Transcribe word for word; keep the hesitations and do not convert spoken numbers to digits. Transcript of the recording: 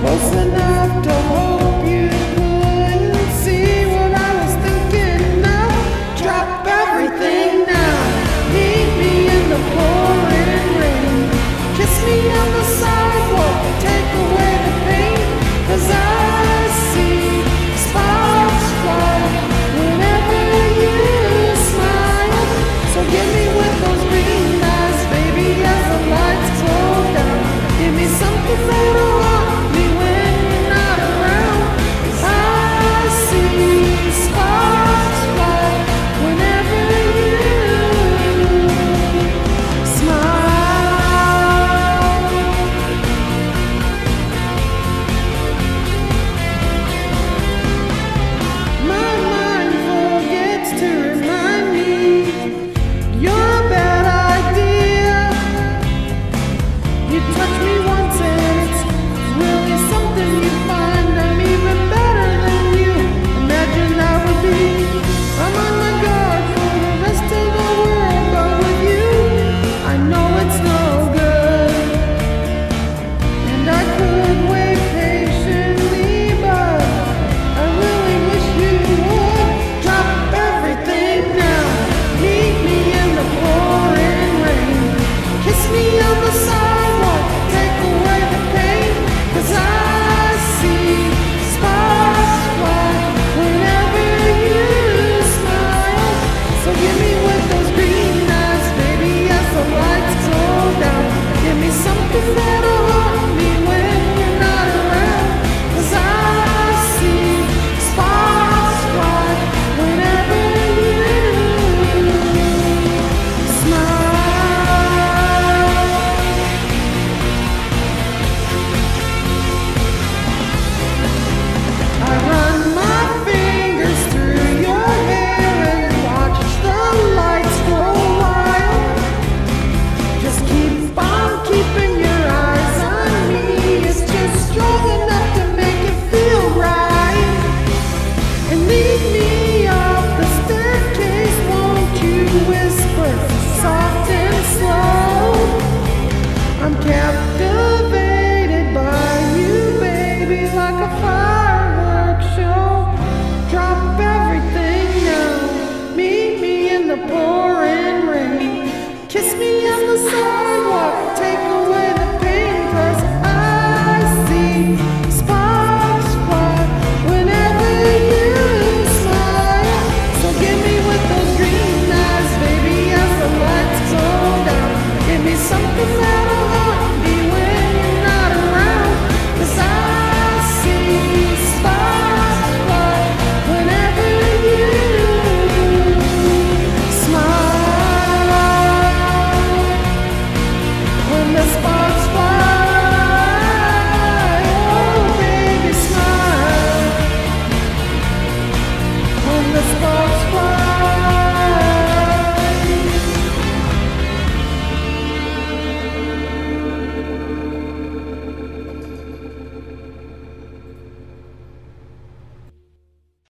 close enough to hope you couldn't see what I was thinking of. Drop everything now, meet me in the pouring rain. Kiss me on the sidewalk, take away the pain, 'cause I see sparks fly whenever you smile. So give me with those green eyes, baby, as the lights go down. Give me something that'll haunt me when you're not around. 'Cause I see sparks fly whenever you smile. My mind forgets to remind me you're a bad idea. You touch me once and it's really something you find. I'm even better than you imagined I would be. I'm on my guard for the rest of the world, but with you, I know it's no good. And I could wait patiently, but I really wish you would drop everything now. Meet me in the pouring rain. Kiss me on the sidewalk, take away the pain, 'cause I see sparks fly whenever you smile. So give me with those green eyes, baby, as the lights go down. Give me something that'll haunt me when you're not around. 'Cause I see sparks fly whenever you smile. I run my fingers through your hair and watch the lights go wild. Just keep on keeping your eyes on me. It's just strong enough to make it feel right. And lead me up the staircase, won't you whisper soft and slow? I'm captivated by you, baby, like a fireworks show. Drop everything now, meet me in the pouring rain. Kiss me on the sidewalk, take away the pain, 'cause I see sparks fly whenever you smile. So give me with those green eyes, baby, as the lights go down. Give me something that'll haunt me when you're not around. 'Cause I see sparks fly whenever you smile. When the sparks fly, oh baby, smile. When the sparks